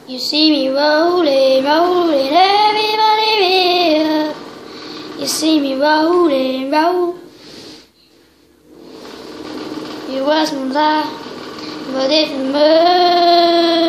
You see me rolling, rolling, everybody will. You see me rolling, roll. You was my life, but it's mercy.